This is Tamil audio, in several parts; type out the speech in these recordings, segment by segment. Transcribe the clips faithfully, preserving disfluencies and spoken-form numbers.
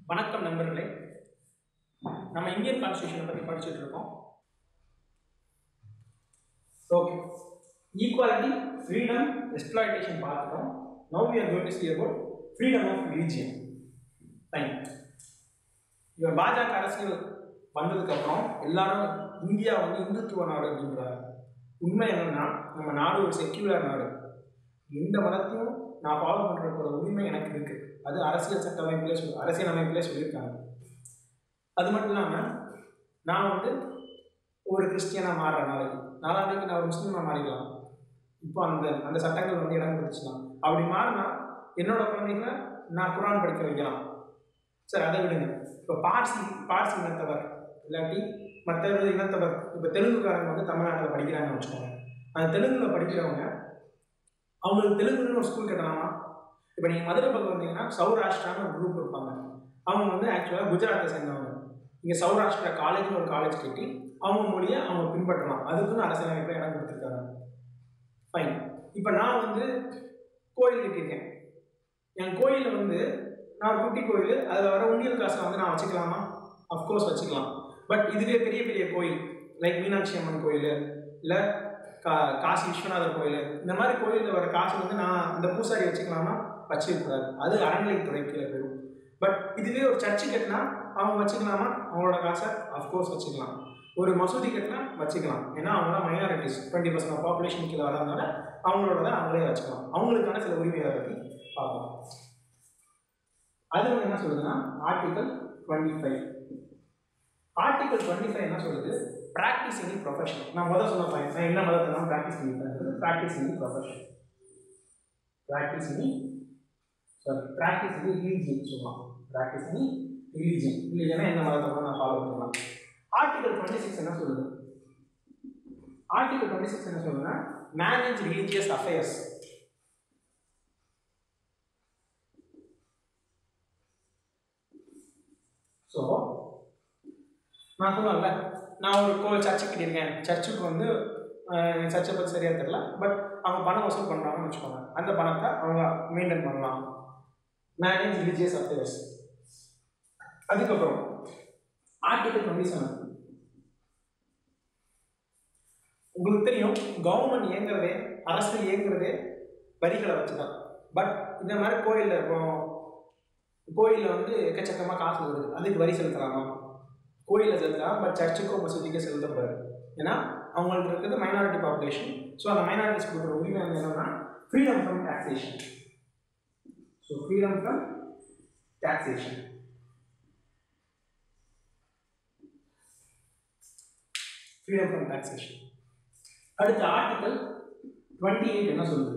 வணக்கம் நண்பர்களே. நம்ம இந்தியன் கான்ஸ்டிடியூஷனை பற்றி படிச்சுட்டு இருக்கோம். ஓகே, ஈக்குவாலிட்டி, ஃப்ரீடம், எக்ஸ்ப்ளாய்டேஷன் பார்த்துட்டோம். Now we are going to see about freedom of religion. ஃபைன். இவர் பாஜக அரசியல் வந்ததுக்கப்புறம் எல்லாரும் இந்தியா வந்து இந்துத்துவ நாடு அப்படின்றாங்க. உண்மை என்னன்னா, நம்ம நாடு ஒரு செக்யூலர் நாடு. எந்த மதத்தையும் நான் ஃபாலோ பண்ணுற உரிமை எனக்கு இருக்குது. அது அரசியல் சட்டமைப்பிலே சொல் அரசியல் அமைப்பிலே சொல்லியிருக்காங்க. அது மட்டும் இல்லாமல் நான் வந்து ஒரு கிறிஸ்டியனாக மாறுற நாளைக்கு நாளான்னைக்கு நான் ஒரு முஸ்லீமாக மாறிக்கலாம். இப்போ அந்த அந்த சட்டங்கள் வந்து இடம் கொடுத்துச்சுலாம். அப்படி மாறினா என்னோட குழந்தைங்களை நான் குரான் படிக்க வைக்கலாம். சார் அதை விடுங்க. இப்போ பார்சி பார்சி இனத்தவர் இல்லாட்டி மற்ற இனத்தவர், இப்போ தெலுங்குக்காரங்க வந்து தமிழ்நாட்டில் படிக்கிறாங்கன்னு வச்சுக்கோங்க. அந்த தெலுங்குல படிக்கிறவங்க அவங்களுக்கு தெலுங்குன்னு ஒரு ஸ்கூல் கட்டலாமா? இப்போ நீங்கள் மதுரை பக்கம் வந்தீங்கன்னா சௌராஷ்டிரான்னு ஒரு குரூப் இருப்பாங்க. அவங்க வந்து ஆக்சுவலாக குஜராத்தை சேர்ந்தவங்க. இங்கே சௌராஷ்டிரா காலேஜ்னு ஒரு காலேஜ் கட்டி அவங்க மொழியை அவங்க பின்பற்றலாம். அதுக்குன்னு அரசியலமைப்பில் இடம் கொடுத்துருக்காங்க. ஃபைன். இப்போ நான் வந்து கோயில் கட்டியிருக்கேன். என் கோயிலில் வந்து நான் ஒரு குட்டி கோயில், அதில் வர உண்டியல் காசில் வந்து நான் வச்சுக்கலாமா? அஃப்கோர்ஸ் வச்சுக்கலாம். பட் இதுவே பெரிய பெரிய கோயில் லைக் மீனாட்சி அம்மன் கோயில், இல்லை கா காசி விஸ்வநாதர் கோயில், இந்த மாதிரி கோயிலில் வர காசு வந்து நான் அந்த பூசாரி வச்சுக்கலாமா? வச்சுக்கூடாது. அது அறநிலைத்துறை கீழே போயிடும். பட் இதுவே ஒரு சர்ச்சு கட்டினா அவங்க வச்சுக்கலாமா? அவங்களோட காசை அஃப்கோர்ஸ் வச்சுக்கலாம். ஒரு மசூதி கட்டினா வச்சுக்கலாம். ஏன்னா அவங்களாம் minorities, twenty percent of population கீழே வரதுனால அவங்களோட அவங்களே வச்சுக்கலாம். அவங்களுக்கான சில உரிமையை பற்றி பார்க்கலாம். அது வந்து என்ன சொல்லுதுன்னா article twenty five article twenty five என்ன சொல்லுது? Practice in profession. நான் முதல் சொன்ன பாயிண்ட், நான் என்ன மதத்தான் ப்ராக்டிஸ் பண்ணிட்டேன். Practice in profession, practice in sorry practice in religion சொல்லலாம். ப்ராக்டிஸ் இன் ரிலீஜியன் ரிலீஜனா எந்த மதத்தை கூட நான் ஃபாலோ பண்ணலாம். ஆர்டிகல் டுவெண்ட்டி சிக்ஸ் என்ன சொல்லுது? ஆர்டிகல் டுவெண்ட்டி சிக்ஸ் என்ன சொல்லுதுன்னா மேனேஜ் ரிலீஜியஸ் அஃபேர்ஸ். ஸோ நான் சொன்னேன்ல, நான் ஒரு கோவில் சர்ச்சை கட்டியிருக்கேன். சர்ச்சுக்கு வந்து சர்ச்சை பற்றி சரியாக தெரியல, பட் அவங்க பணம் வசூல் பண்ணுறாங்கன்னு வச்சுக்கோங்க. அந்த பணத்தை அவங்க மெயின்டைன் பண்ணலாம். Manage religious affairs. அதுக்கப்புறம் ஆர்டிகல் டுவெண்ட்டி செவன் உங்களுக்கு தெரியும், கவர்மெண்ட் இயங்குறதே, அரசு இயங்குறதே வரிகளை வச்சுதான். பட் இந்த மாதிரி கோயிலில் இருக்கும், கோயிலில் வந்து எக்கச்சக்கமாக காசு வருது, அதுக்கு வரி செலுத்தலாமா? கோயிலில் செலுத்தலாம், பட் சர்ச்சுக்கோ மசூதிக்கோ செலுத்தக்கூடாது. ஏன்னா அவங்களுக்கு இருக்கிறது மைனாரிட்டி பாப்புலேஷன். ஸோ அந்த மைனாரிட்டிஸ் கொடுக்குற உரிமை வந்து என்னன்னா freedom from taxation. So freedom from taxation. Freedom from taxation. அடுத்த ஆர்டிகல் டுவெண்ட்டி எயிட் என்ன சொல்லுது?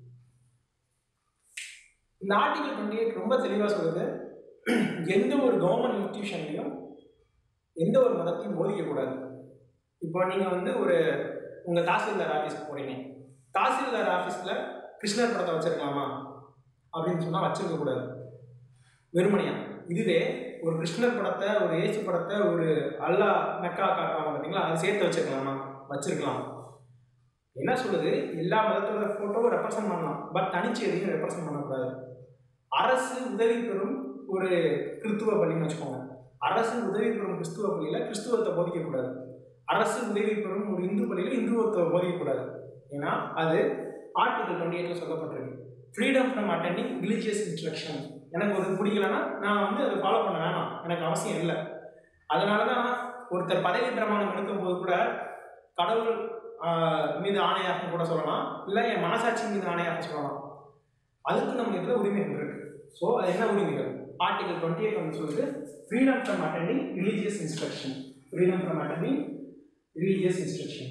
இந்த ஆர்டிகல் டுவெண்ட்டி எயிட் ரொம்ப தெளிவாக சொல்லுது, எந்த ஒரு கவர்மெண்ட் இன்ஸ்டிடியூஷன்லையும் எந்த ஒரு மதத்தையும் போதிக்கக்கூடாது. இப்போ நீங்கள் வந்து ஒரு உங்கள் தாசில்தார் ஆஃபீஸ்க்கு போகிறீங்க. தாசில்தார் ஆஃபீஸில் கிருஷ்ணர் படத்தை வச்சுருக்கலாமா அப்படின்னு சொன்னால் வச்சுருக்கக்கூடாது, வெறுமனையா. இதுவே ஒரு கிருஷ்ணர் படத்தை, ஒரு ஏசு படத்தை, ஒரு அல்லா மெக்கா காட்டுறாங்க பார்த்தீங்களா, அதை சேர்த்து வச்சுருக்கலாமா? வச்சுருக்கலாம். என்ன சொல்லுது? எல்லா மதத்தோட ஃபோட்டோவும் ரெப்ரசன்ட் பண்ணலாம், பட் தனிச்சு எதையும் ரெப்ரசன்ட் பண்ணக்கூடாது. அரசு உதவி பெறும் ஒரு கிறிஸ்துவ பள்ளின்னு வச்சுக்கோங்க. அரசு உதவி பெறும் கிறிஸ்துவ பள்ளியில் கிறிஸ்துவத்தை போதிக்கக்கூடாது. அரசு உதவி பெறும் ஒரு இந்து பள்ளியில் இந்துவத்தை போதிக்கக்கூடாது. ஏன்னா அது ஆர்டிகல் டுவெண்ட்டி எயிட்ல சொல்லப்பட்டிருக்கு. Freedom from attending religious instruction. எனக்கு ஒரு பிடிக்கலன்னா நான் வந்து அதை ஃபாலோ பண்ண வேணாம், எனக்கு அவசியம் இல்லை. அதனால தான் ஒருத்தர் பதவி பிரமாணம் எடுக்கும் போது கூட கடவுள் மீது ஆணையாக கூட சொல்லலாம், இல்லை என் மனசாட்சி மீது ஆணையாக சொல்லலாம். அதுக்கு நம்ம இருக்கிற உரிமைகள் இருக்கு. ஸோ அது என்ன உரிமைகள்? ஆர்டிகல் டுவெண்ட்டி எயிட் வந்து சொல்லுது freedom from attending religious instruction. Freedom from attending religious instruction.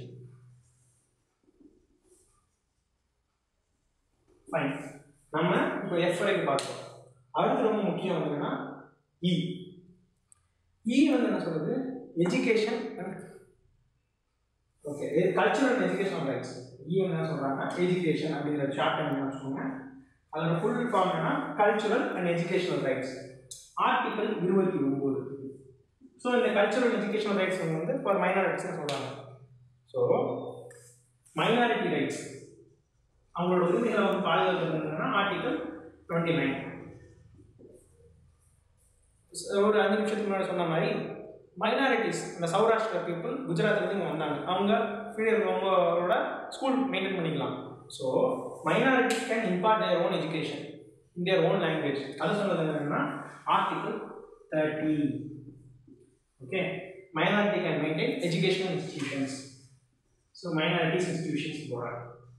Fine. நம்ம இப்போ எஃப் வரைக்கும் பார்த்தோம். அடுத்து ரொம்ப முக்கியம் வந்துன்னா இ. இ வந்து என்ன சொல்லுது? Education, okay, cultural and educational rights. இ என்ன சொல்றாங்க? எஜுகேஷன் அப்படிங்கிற ஷார்ட் டைம் வச்சுக்கோங்க. அதோட ஃபுல் ஃபார்ம் என்ன? Cultural and educational rights. Article இருபத்தி ஒன்பது. ஸோ இந்த கல்ச்சுரல் எஜுகேஷனல் ரைட்ஸ் வந்து ஃபார் மைனாரிட்டிஸ்னு சொல்றாங்க. ஸோ மைனாரிட்டி ரைட்ஸ் அவங்களோட உரிமைகளை வந்து பாதுகாக்கிறதுனா ஆர்டிகல் டுவெண்ட்டி நைன். ஒரு அஞ்சு நிமிஷத்துக்கு முன்னாடி சொன்ன மாதிரி மைனாரிட்டிஸ் இந்த சௌராஷ்டிரா பீப்புள் குஜராத்லேருந்து இங்கே வந்தாங்க. அவங்க ஃப்ரீடம் அவங்களோட ஸ்கூல் மெயின்டைன் பண்ணிக்கலாம். So minorities can impart their own education in their own language. அது சொன்னது என்னன்னா article thirty. Okay, minority can maintain educational institutions. So minorities institutions போறாங்க.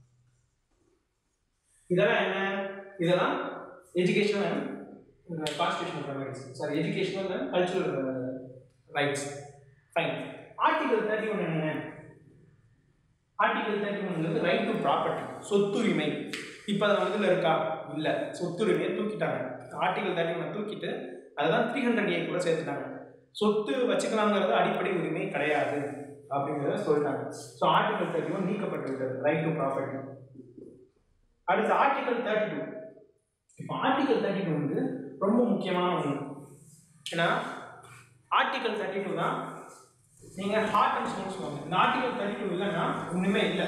இதெல்லாம் என்ன? இதெல்லாம் educational and uh, constitutional remedies. Sorry, educational and cultural uh, rights. Fine. Article thirty-one என்ன? Article thirty-one is right to property. சொத்துரிமை. இப்போ அது வந்து இருக்கா? இல்ல. சொத்துரிமையை தூக்கிட்டாங்க. ஆர்டிகல் thirty-one தூக்கிட்டு அதுதான் three hundred A கூட சேர்த்துட்டாங்க. சொத்து வச்சுக்கலாங்கிறது அடிப்படை உரிமை கிடையாது அப்படிங்கிறத சொல்லிட்டாங்க. ஸோ ஆர்டிகல் தேர்ட்டி ஒன் நீக்கப்பட்டு விட்டது, ரைட் டு ப்ராப்பர்ட்டி. அடுத்து ஆர்டிகல் தேர்ட்டி டூ. இப்போ ஆர்டிகல் தேர்ட்டி டூ வந்து ரொம்ப முக்கியமான ஒன்று. ஏன்னா ஆர்டிகல் தேர்ட்டி டூ தான் நீங்கள் ஹார்ட் அண்ட் சோல் சொல்லுவாங்க. இந்த ஆர்டிகல் தேர்ட்டி டூ இல்லைன்னா ஒன்றுமே இல்லை.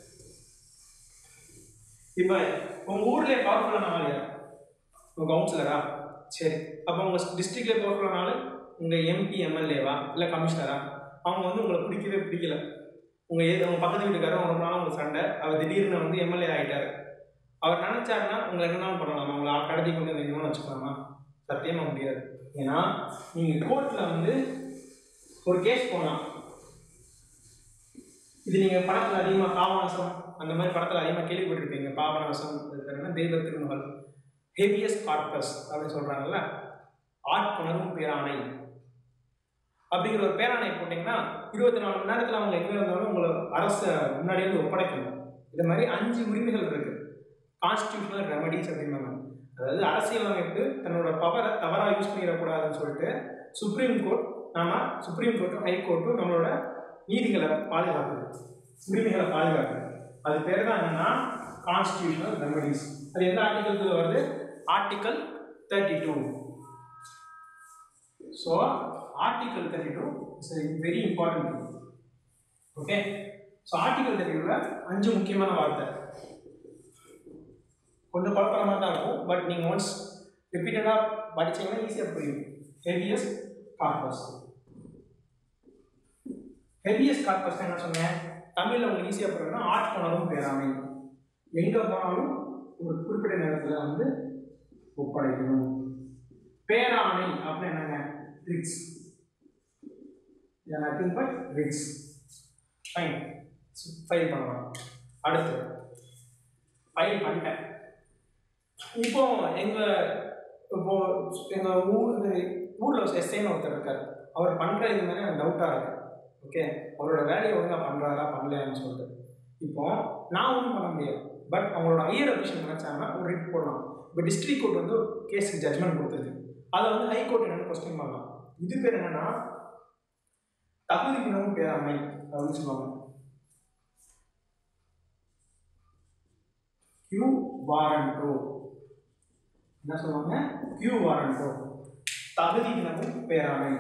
இப்போ உங்கள் ஊர்லேயே பவர்ஃபுல்லான ஆள் யார்? உங்கள் கவுன்சிலரா? சரி, அப்போ உங்கள் டிஸ்ட்ரிக்ட்லேயே பவர்ஃபுல்லான ஆள் உங்கள் எம்பி எம்எல்ஏவா இல்லை கமிஷனரா? அவங்க வந்து உங்களை பிடிக்கவே பிடிக்கல. உங்கள் ஏ உங்கள் பக்கத்து வீட்டுக்காரர் ரொம்ப நாள் உங்களுக்கு சண்டை, அவர் திடீர்னு வந்து எம்எல்ஏ ஆகிட்டார். அவர் நினச்சாருன்னா உங்களை என்னென்ன பண்ணலாமா? உங்களை கடத்தி கொண்டு வந்து வச்சுக்கலாமா? சத்தியமாக முடியாது. ஏன்னா நீங்கள் கோர்ட்டில் வந்து ஒரு கேஸ் போகலாம். இது நீங்கள் படத்தில் அதிகமாக பாபநாசம் அந்த மாதிரி படத்தில் அதிகமாக கேள்விப்பட்டிருப்பீங்க. பாபநாசம் தெய்வ திருமகள், ஹேபியஸ் கார்பஸ் அப்படின்னு சொல்கிறாங்கல்ல. ஆட்கொணரும் பேராணை அப்படிங்கிற ஒரு பேராணை போட்டிங்கன்னா இருபத்தி நாலு மணி நேரத்தில் அவங்க எங்கே இருந்தாலும் உங்களை அரசு முன்னாடியே வந்து ஒப்படைக்கணும். இது மாதிரி அஞ்சு உரிமைகள் இருக்குது. கான்ஸ்டியூஷனல் ரெமடிஸ் அப்படின்னாங்க. அதாவது அரசியலமைப்பு தன்னோட பவரை தவறாக யூஸ் பண்ணிடக்கூடாதுன்னு சொல்லிட்டு சுப்ரீம் கோர்ட் நாம சுப்ரீம் கோர்ட்டும் ஹை கோர்ட்டும் நம்மளோட நீதிகளை பாதுகாக்குது, உரிமைகளை பாதுகாக்குது. அது பேர் தான் என்னன்னா கான்ஸ்டியூஷனல் ரெமடிஸ். அது எந்த ஆர்டிகல் வருது? Article thirty two. So article thirty-two is a very important thing. Okay, so article thirty-two ல அஞ்சு முக்கியமான வார்த்தை. கொஞ்சம் குழப்பமா தான் இருக்கும், பட் நீங்க once repeatedா படிச்சீங்கன்னா ஈஸியா புரியும். habeas corpus. habeas corpus என்ன சொன்னேன்? தமிழ்ல உங்களுக்கு ஈஸியா புரியணும்னா ஆட்கொணரும் பேராணை. எங்க போனாலும் ஒரு குறிப்பிட்ட நேரத்துல வந்து ஒப்படைக்கணும். பேராணை அப்படின்னா என்னங்க? Writs. nothing but writs. Fine. File பண்ணலாம். அடுத்து ஃபைல் பண்ணிட்டேன். இப்போ எங்க இப்போ எங்க ஊர் ஊரில் எஸ்ஐன்னு ஒருத்தர் இருக்காரு. அவர் பண்ற இது மாதிரி எனக்கு டவுட்டா இருக்கு. ஓகே, அவரோட வேலையை ஒழுங்கா பண்றாரா பண்ணலையான்னு சொல்லிட்டு இப்போ நான் ஒன்றும் பண்ண முடியாது. பட் அவங்களோட ஹையர் அபிஷன் நினைச்சாங்கன்னா ஒரு ரிட் போடலாம். இப்போ டிஸ்ட்ரிக்ட் கோர்ட் வந்து கேஸுக்கு ஜட்மெண்ட் கொடுத்துருக்கு. அதை வந்து ஹை கோர்ட் என்னன்னு கொஸ்டின் பண்ணலாம். இது பேர் என்னன்னா தகுதி குணமும் பேராண்மை அப்படின்னு சொல்லுவாங்க. கியூ வாரண்டோ என்ன சொல்லுவாங்க? கியூ வாரண்டோ தகுதி குணமும் பேராண்மை.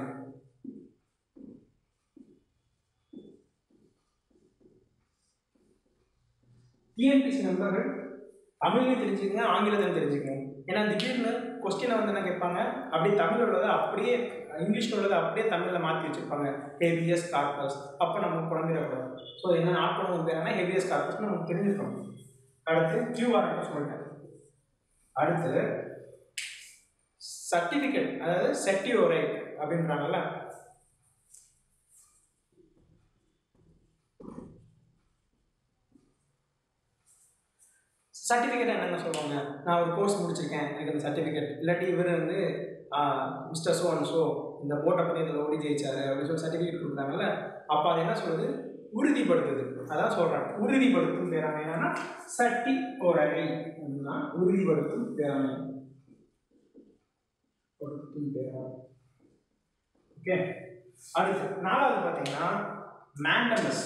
டிஎன்பிசி நண்பர்கள் தமிழையும் தெரிஞ்சுக்கங்க, ஆங்கிலத்தையும் தெரிஞ்சுக்கணும். ஏன்னா திடீர்னு கொஸ்டினை வந்து என்ன கேட்பாங்க, அப்படியே தமிழ் உள்ளதை அப்படியே இங்கிலீஷில் உள்ளதை அப்படியே தமிழில் மாற்றி வச்சுருப்பாங்க. Habeas corpus. அப்போ நமக்கு குழம்பிடக்கூடாது. ஸோ என்ன ஆட்கொணரும் பேராண்மை ஹேபியஸ் கார்பஸ் நமக்கு தெரிஞ்சுக்கணும். அடுத்து கியூ வாரண்ட் சொல்லிட்டேன். அடுத்து சர்டிஃபிகேட், அதாவது செட்டியோ ரைட் அப்படின்றாங்கல்ல. சர்டிஃபிகேட் என்னென்ன சொல்லுவாங்க? நான் ஒரு கோர்ஸ் முடிச்சிருக்கேன், எனக்கு அந்த சர்டிஃபிகேட். இல்லாட்டி இவர் வந்து மிஸ்டர் சோ அண்ட் ஸோ இந்த போட்டை பண்ணி இதில் ஓடி ஜெயிச்சாரு அப்படின்னு சொல்லி சர்டிஃபிகேட் கொடுக்குறாங்கல்ல. அப்போ அது என்ன சொல்லுது? உறுதிப்படுத்துது. அதான் சொல்கிறாங்க உறுதிப்படுத்தும் பேராண்மை. என்னன்னா சட்டி ஓரை அப்படின்னா உறுதிப்படுத்தும் பேராண்மை. ஓகே, அடுத்து நாலாவது பார்த்தீங்கன்னா மேண்டமஸ்.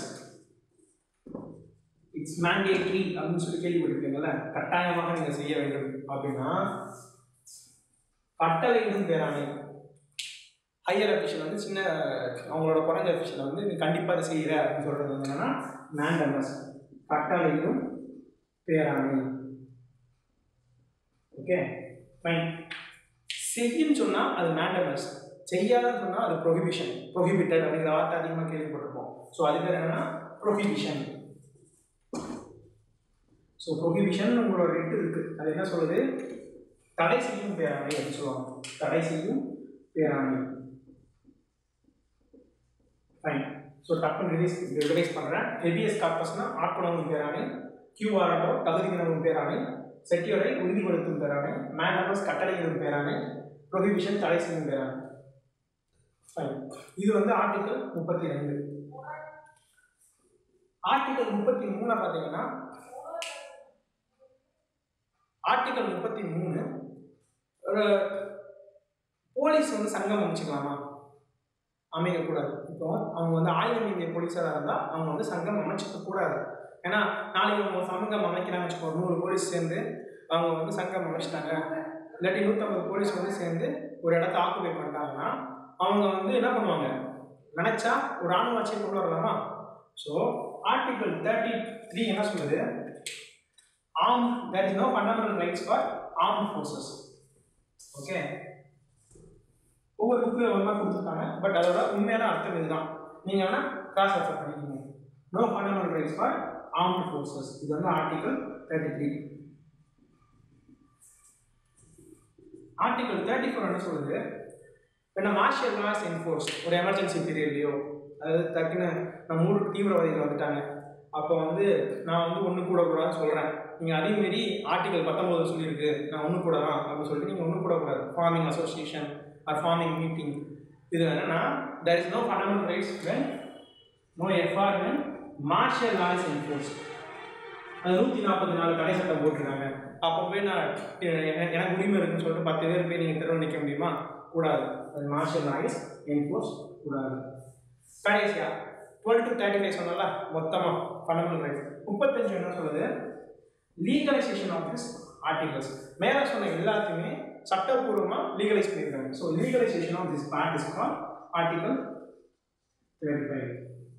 இட்ஸ் மேண்டேட்ரி அப்படின்னு சொல்லி கேள்விப்பட்டிருக்கீங்கல்ல. கட்டாயமாக நீங்கள் செய்ய வேண்டும் அப்படின்னா கட்டளையிடும் பேராண்மை. ஹையர் அஃபிஷியல் வந்து சின்ன அவங்களோட குறைஞ்ச அஃபிஷியல் வந்து நீ கண்டிப்பாக அதை செய்கிற அப்படின்னு சொல்கிறது வந்து என்னன்னா மேண்டமஸ், கட்டளையிடும் பேராண்மை. Okay fine. செய்யுன்னு சொன்னால் அது மேண்டமஸ், செய்யாதுன்னு சொன்னால் அது ப்ரொஹிபிஷன். ப்ரொஹிபிட்டட் அப்படிங்கிற வார்த்தை அதிகமாக கேள்விப்பட்டிருப்போம். ஸோ அது பேர் என்னன்னா ப்ரொஹிபிஷன். ஸோ ப்ரொஹிபிஷன் உங்களோட ரெட்டு இருக்கு, அது என்ன சொல்லுது? தடை செய்யும் பேராண்மை அப்படின்னு சொல்லுவாங்க. தடை செய்யும் பேராண்மை. ஃபைன். ஸோ டக்குன்னு ரிலீஸ் ரிவைஸ் பண்ணுறேன். ஹெபியஸ் கார்பஸ்னா ஆட்கொணவும் பேராணை, கியூஆர்ஓ தகுதியினரும் பேராணை, செட்டியோரை உறுதிப்படுத்தும் பேராணை, மேண்டமஸ் கட்டளையிடும் பேராணை, ப்ரொஹிபிஷன் தடை செய்யும் பேராணை. ஃபைன். இது வந்து ஆர்டிகல் முப்பத்தி ரெண்டு. ஆர்டிகல் முப்பத்தி மூணு பார்த்தீங்கன்னா ஆர்டிகல் முப்பத்தி மூணு போலீஸ் வந்து சங்கம் அமைச்சுக்கலாமா? அமைக்கக்கூடாது. இப்போ அவங்க வந்து ஆயுதம் ஏந்திய போலீஸாக இருந்தால் அவங்க வந்து சங்கம் அமைச்சிக்க கூடாது. ஏன்னா நாளைக்கு அவங்க சங்கம் அமைக்கிறாங்கன்னு வச்சுக்கோ, நூறு போலீஸ் சேர்ந்து அவங்க வந்து சங்கம் அமைச்சிட்டாங்க, இல்லாட்டி நூற்றம்பது போலீஸ் வந்து சேர்ந்து ஒரு இடத்த ஆக்குபை பண்ணிட்டாங்கன்னா அவங்க வந்து என்ன பண்ணுவாங்க? நினைச்சா ஒரு ராணுவ ஆட்சியை கொண்டு வரலாமா? ஸோ ஆர்டிகல் தேர்ட்டி த்ரீ என்ன சொல்லுது? Arm there is no fundamental rights for arm forces. Okay, ஒவ்வொரு புக்கில் ஒன்றா கொடுத்துருக்காங்க, பட் அதோட உண்மையான அர்த்தம் இதுதான். நீங்கள் வேணால் கிராஸ் ரெஃபர் பண்ணிக்கோங்க. No fundamental rights for armed forces. இது வந்து article thirty three. Article thirty four என்ன சொல்லுது? இப்போ மார்ஷியல் லாஸ் என்ஃபோர்ஸ் ஒரு எமர்ஜென்சி பீரியட்லையோ, அதாவது டக்குன்னு நம்ம மூணு தீவிரவாதிகள் வந்துட்டாங்க, அப்போ வந்து நான் வந்து ஒன்று கூட கூடாதுன்னு சொல்கிறேன், நீங்கள் அதேமாரி ஆர்டிகல் பத்தொம்போது சொல்லியிருக்கு நான் ஒன்று கூட தான் அப்படின்னு சொல்லிட்டு நீங்கள் ஒன்று கூடக்கூடாது. Forming association or forming meeting, இது என்னன்னா there is no fundamental rights when no effort when martial law is enforced. அது நூற்றி நாற்பத்தி நாலு தடை சட்டம் போட்டிருக்காங்க. அப்போ போய் நான் எனக்கு உரிமை இருக்குன்னு சொல்லிட்டு பத்து பேர் போய் நீங்கள் தெருவில் நிற்க முடியுமா? கூடாது. அது மார்ஷியல் லா இஸ் என்ஃபோர்ஸ் கூடாது. கடைசியா டுவெல் டு தேர்ட்டி ஃபைவ் சொன்னால மொத்தமாக ஃபண்டமெண்டல் ரைட்ஸ். முப்பத்தஞ்சு என்ன சொல்லுது? Legalisation of this articles. மேலே சொன்ன எல்லாத்தையுமே சட்டப்பூர்வமாக லீகலைஸ் பண்ணியிருக்காங்க. So legalisation of this part is called article thirty five.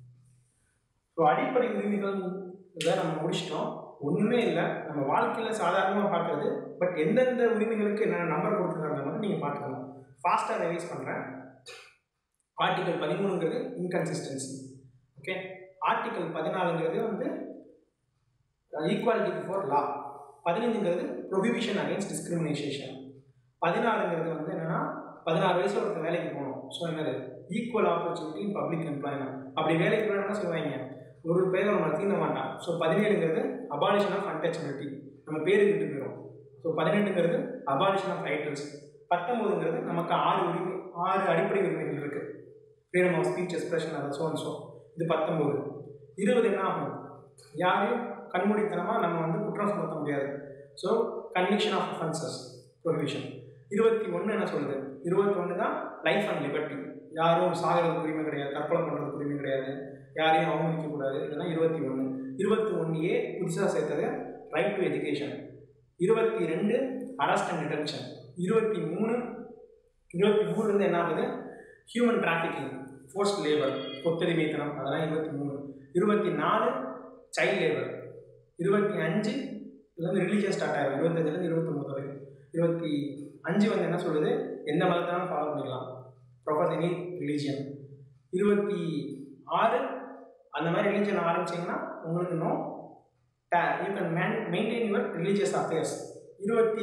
So அடிப்படை உரிமைகள் இதை நம்ம முடிச்சிட்டோம். ஒன்றுமே இல்லை, நம்ம வாழ்க்கையில் சாதாரணமாக பார்க்குறது. பட் எந்தெந்த உரிமைகளுக்கு என்னென்ன நம்பர் கொடுத்துருக்காங்க மட்டும் நீங்கள் பார்த்துக்கணும். ஃபாஸ்ட்டாக ரிவைஸ் பண்ணுறேன். ஆர்டிகல் பதிமூணுங்கிறது இன்கன்சிஸ்டன்சி. ஓகே, ஆர்டிகல் பதினாலுங்கிறது வந்து ஈக்குவாலிட்டி பிஃபோர் லா. பதினஞ்சுங்கிறது ப்ரொஹிபிஷன் அகேன்ஸ்ட் டிஸ்கிரிமினேஷன். பதினாறுங்கிறது வந்து என்னென்னா பதினாறு வயசில் ஒருத்தர் வேலைக்கு போகணும். ஸோ என்னது? Equal opportunity in public employment. அப்படி வேலைக்கு போகணும்னா சொல்லுவாங்க ஒரு பேர் நம்ம தீர்ந்த மாட்டான். ஸோ பதினேழுங்கிறது அபாலிஷன் ஆஃப் அன்டச்சபிலிட்டி, நம்ம பேரு கிட்டு போயிடும். ஸோ பதினெட்டுங்கிறது அபாலிஷன் ஆஃப் டைட்டில்ஸ். பத்தொம்போதுங்கிறது நமக்கு ஆறு உரிமை ஆறு அடிப்படை உரிமைகள் இருக்குது. ஃப்ரீடம் ஆஃப் ஸ்பீச், எக்ஸ்பிரஷன், அதை ஸோ அண்ட் ஸோ. இது பத்தொம்போது. இருபது என்ன ஆகும்? யாரையும் கண்மூடித்தனமாக நம்ம வந்து குற்றம் சுமத்த முடியாது. So conviction of offences, prohibition. இருபத்தி ஒன்று என்ன சொல்லுது? இருபத்தி ஒன்று தான் லைஃப் அண்ட் லிபர்ட்டி. யாரும் சாகிறதுக்கு உரிமை கிடையாது, தற்கொலை பண்ணுறதுக்கு உரிமை கிடையாது, யாரையும் அவமதிக்கக்கூடாது. இதெல்லாம் இருபத்தி ஒன்று. இருபத்தி ஒன்றையே புதுசாக சேர்த்தது ரைட் டு எஜுகேஷன். இருபத்தி ரெண்டு அரெஸ்ட் அண்ட் டிடென்ஷன். இருபத்தி மூணு இருபத்தி மூணுலேருந்து என்ன ஆகுது? ஹியூமன் டிராஃபிக்கிங், ஃபோர்ஸ்ட் லேபர், கொத்தடிமைத்தனம், அதெல்லாம் இருபத்தி மூணு. இருபத்தி நாலு சைல்ட் லேபர். இருபத்தி அஞ்சு இதுலேருந்து ரிலீஜியன் ஸ்டார்ட் ஆகும். இருபத்தஞ்சிலேருந்து இருபத்தொம்பது வரைக்கும். இருபத்தி அஞ்சு வந்து என்ன சொல்லுது? எந்த மதத்தினாலும் ஃபாலோ பண்ணிக்கலாம், ப்ரொஃபஸ் எனி ரிலீஜியன். இருபத்தி ஆறு அந்த மாதிரி ரிலீஜியன் ஆரம்பிச்சிங்கன்னா உங்களுக்கு no day you can man maintain your religious affairs. இருபத்தி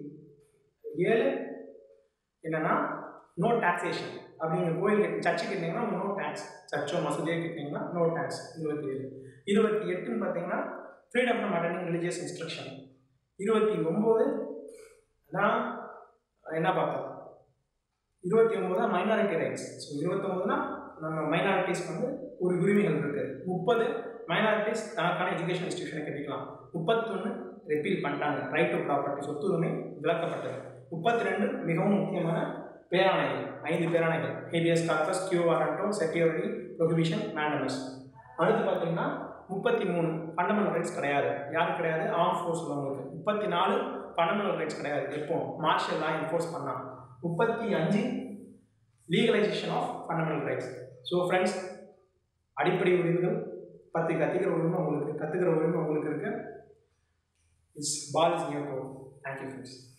ஏழு என்னன்னா நோ டாக்ஸேஷன். அப்படிங்கிற கோயில் கட்டி சர்ச்சு கட்டினீங்கன்னா நோ டேக்ஸ், சர்ச்சோ மசூதியோ கட்டினீங்கன்னா நோ டேக்ஸ். இருபத்தி ஏழு. இருபத்தி எட்டுன்னு பார்த்தீங்கன்னா freedom from attending religious instruction. இருபத்தி ஒம்பது தான் என்ன பார்த்தோம்? இருபத்தி ஒம்பது தான் மைனாரிட்டி ரைட்ஸ். ஸோ இருபத்தொம்பதுனா நம்ம மைனாரிட்டிஸ்க்கு வந்து ஒரு உரிமைகள் இருக்குது. முப்பது மைனாரிட்டிஸ் தனக்கான எஜுகேஷன் இன்ஸ்டியூஷனை கட்டிக்கலாம். முப்பத்தொன்று ரெப்பீல் பண்ணிட்டாங்க, ரைட் டு ப்ராப்பர்ட்டி, சொத்துரிமை விளக்கப்பட்டது. முப்பத்தி ரெண்டு மிகவும் முக்கியமான பேராணைகள், ஐந்து பேராணைகள்: habeas corpus, quo warranto, certiorari, prohibition, mandamus. அடுத்து பார்த்தீங்கன்னா முப்பத்தி மூணு ஃபண்டமெண்டல் ரைட்ஸ் கிடையாது. யாருக்கு கிடையாது? ஆர்ம் ஃபோர்ஸ் உள்ளவங்களுக்கு. முப்பத்தி நாலு ஃபண்டமெண்டல் ரைட்ஸ் கிடையாது. எப்போ? மார்ஷியல் லா என்ஃபோர்ஸ் பண்ணால். முப்பத்தி அஞ்சு legalisation of fundamental rights. So friends, அடிப்படை உரிமைகள் பத்து கற்றுக்கிற உரிமை உங்களுக்கு கற்றுக்கிற உரிமை உங்களுக்கு இருக்குது. It's ball is near court. Thank you friends.